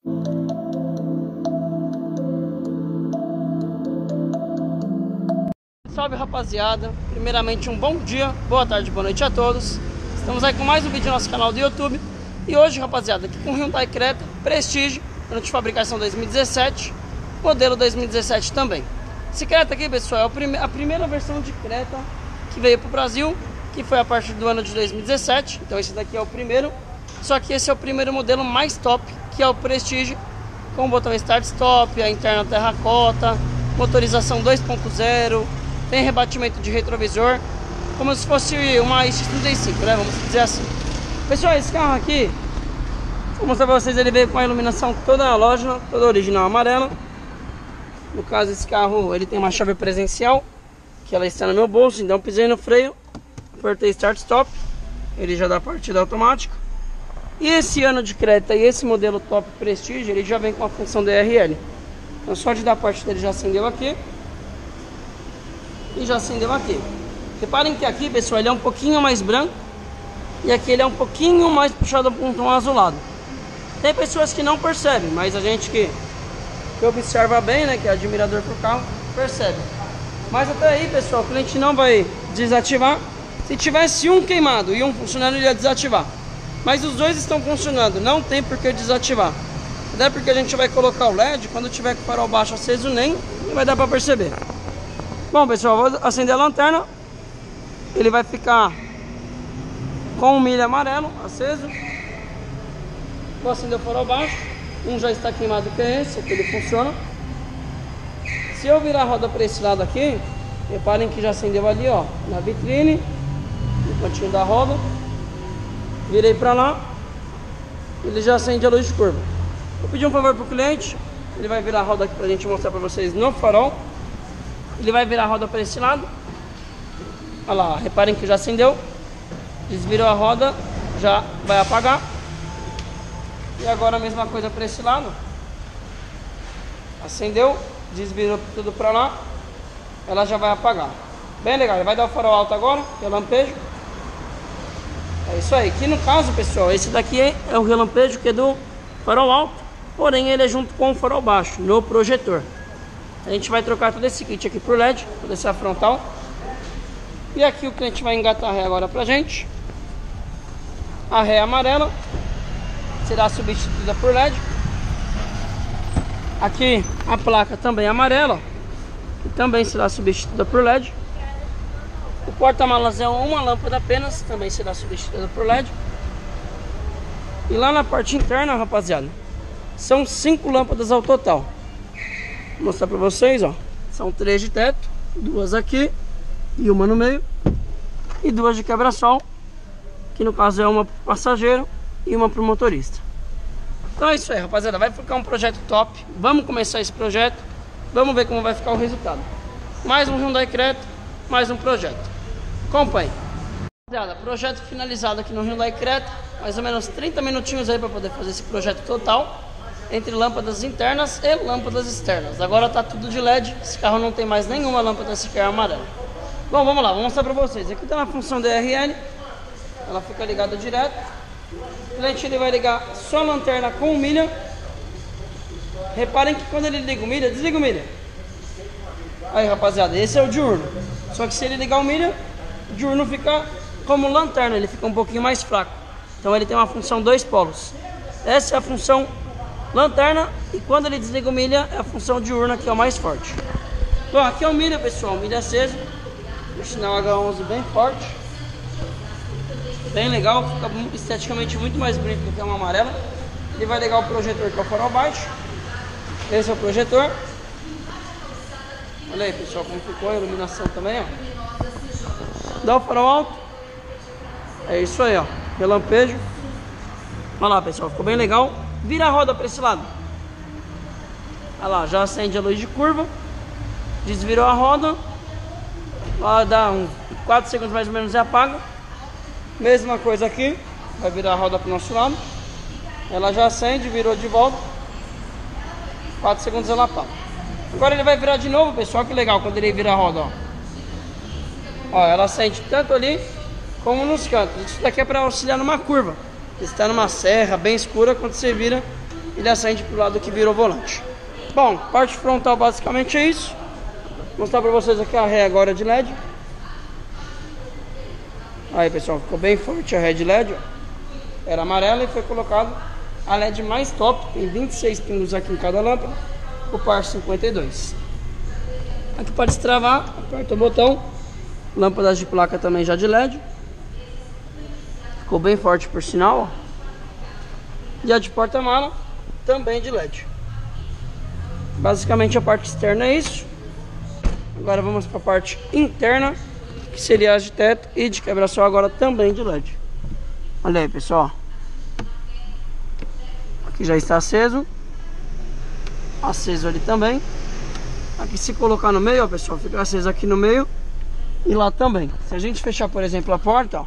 Salve rapaziada, primeiramente um bom dia, boa tarde, boa noite a todos. Estamos aí com mais um vídeo no nosso canal do YouTube. E hoje rapaziada, aqui com o Hyundai Creta Prestige, ano de fabricação 2017, modelo 2017 também. Esse Creta aqui pessoal é a primeira versão de Creta que veio para o Brasil, que foi a partir do ano de 2017. Então esse daqui é o primeiro, só que esse é o primeiro modelo mais top, que é o Prestige, com o botão Start Stop, a interna terracota, motorização 2.0, tem rebatimento de retrovisor, como se fosse uma X35, né? Vamos dizer assim. Pessoal, esse carro aqui, vou mostrar pra vocês, ele veio com a iluminação toda halógena, toda original amarela. No caso, esse carro, ele tem uma chave presencial, que ela está no meu bolso, então pisei no freio, apertei Start Stop, ele já dá partida automática. E esse ano de Creta e esse modelo Top Prestige, ele já vem com a função DRL. Então só de dar partida ele já acendeu aqui. E já acendeu aqui. Reparem que aqui, pessoal, ele é um pouquinho mais branco. E aqui ele é um pouquinho mais puxado para um tom azulado. Tem pessoas que não percebem, mas a gente que observa bem, né, que é admirador pro carro, percebe. Mas até aí, pessoal, o cliente não vai desativar. Se tivesse um queimado e um funcionando, ele ia desativar. Mas os dois estão funcionando, não tem por que desativar. Até porque a gente vai colocar o LED, quando tiver com o farol baixo aceso, nem vai dar para perceber. Bom, pessoal, vou acender a lanterna. Ele vai ficar com o milho amarelo aceso. Vou acender o farol baixo. Um já está queimado, que é esse, que ele funciona. Se eu virar a roda para esse lado aqui, reparem que já acendeu ali, ó, na vitrine, no cantinho da roda. Virei para lá, ele já acende a luz de curva. Vou pedir um favor pro cliente. Ele vai virar a roda aqui pra gente mostrar para vocês no farol. Ele vai virar a roda para esse lado. Olha lá, reparem que já acendeu. Desvirou a roda, já vai apagar. E agora a mesma coisa para esse lado. Acendeu, desvirou tudo para lá. Ela já vai apagar. Bem legal, ele vai dar o farol alto agora, relampejo. É isso aí. Aqui no caso, pessoal, esse daqui é o relampejo que é do farol alto. Porém ele é junto com o farol baixo, no projetor. A gente vai trocar todo esse kit aqui por LED, toda essa frontal. E aqui o cliente vai engatar a ré agora pra gente. A ré amarela será substituída por LED. Aqui a placa também amarela, que também será substituída por LED. O porta-malas é uma lâmpada apenas, também será substituída por LED. E lá na parte interna, rapaziada, são 5 lâmpadas ao total. Vou mostrar pra vocês, ó. São 3 de teto, 2 aqui e uma no meio. E 2 de quebra-sol, que no caso é uma pro passageiro e uma pro motorista. Então é isso aí, rapaziada. Vai ficar um projeto top. Vamos começar esse projeto. Vamos ver como vai ficar o resultado. Mais um Hyundai Creta, mais um projeto. Acompanhe. Rapaziada, projeto finalizado aqui no Hyundai Creta. Mais ou menos 30 minutinhos aí para poder fazer esse projeto total, entre lâmpadas internas e lâmpadas externas. Agora tá tudo de LED, esse carro não tem mais nenhuma lâmpada sequer amarela. Bom, vamos lá, vou mostrar para vocês. Aqui tá na função DRL, ela fica ligada direto. O cliente ele vai ligar só a lanterna com o milha. Reparem que quando ele liga o milha, desliga o milha. Aí, rapaziada, esse é o diurno. Só que se ele ligar o milha, o diurno fica como lanterna, ele fica um pouquinho mais fraco. Então ele tem uma função 2 polos. Essa é a função lanterna, e quando ele desliga o milha é a função diurna, que é o mais forte. Bom, aqui é o milha, pessoal, o milha aceso, o sinal H11 bem forte, bem legal, fica esteticamente muito mais bonito do que uma amarela. Ele vai ligar o projetor, que é o farol baixo. Esse é o projetor. Olha aí, pessoal, como ficou a iluminação também, ó. Dá o farol alto. É isso aí, ó, relampejo. Olha lá, pessoal, ficou bem legal. Vira a roda para esse lado. Olha lá, já acende a luz de curva. Desvirou a roda. Ó, dá uns 4 segundos mais ou menos e apaga. Mesma coisa aqui. Vai virar a roda para o nosso lado. Ela já acende, virou de volta. 4 segundos ela apaga. Agora ele vai virar de novo, pessoal. Que legal quando ele vira a roda, ó. Ó, ela acende tanto ali como nos cantos. Isso daqui é para auxiliar numa curva. Está numa serra bem escura, quando você vira, ele acende pro lado que vira o volante. Bom, parte frontal basicamente é isso. Vou mostrar pra vocês aqui a ré agora de LED. Aí pessoal, ficou bem forte a ré de LED, ó. Era amarela e foi colocado a LED mais top. Tem 26 pingos aqui em cada lâmpada. O par 52. Aqui para destravar, aperta o botão. Lâmpadas de placa também já de LED. Ficou bem forte por sinal, ó. E a de porta-mala também de LED. Basicamente a parte externa é isso. Agora vamos para a parte interna, que seria as de teto e de quebra-sol, agora também de LED. Olha aí pessoal, aqui já está aceso ali também. Aqui se colocar no meio, ó pessoal, fica aceso aqui no meio e lá também. Se a gente fechar por exemplo a porta, ó,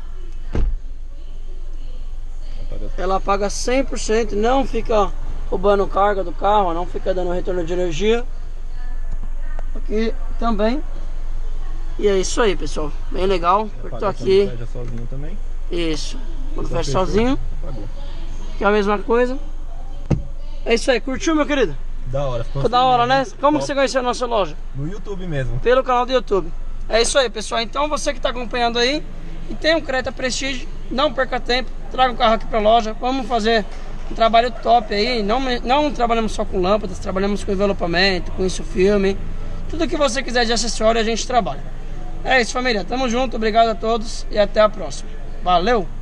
ela apaga 100%, não fica roubando carga do carro, não fica dando retorno de energia. Aqui também. E é isso aí pessoal, bem legal. Apertou aqui, fecha sozinho também. Isso, quando fecha sozinho, que é a mesma coisa. É isso aí, curtiu meu querido? Da hora, ficou da hora, né? Como você conheceu a nossa loja? No YouTube mesmo. Pelo canal do YouTube. É isso aí pessoal, então você que está acompanhando aí e tem um Creta Prestige, não perca tempo, traga o carro aqui para a loja. Vamos fazer um trabalho top aí. Não trabalhamos só com lâmpadas, trabalhamos com envelopamento, com isso filme. Tudo que você quiser de acessório a gente trabalha. É isso família, tamo junto, obrigado a todos e até a próxima. Valeu!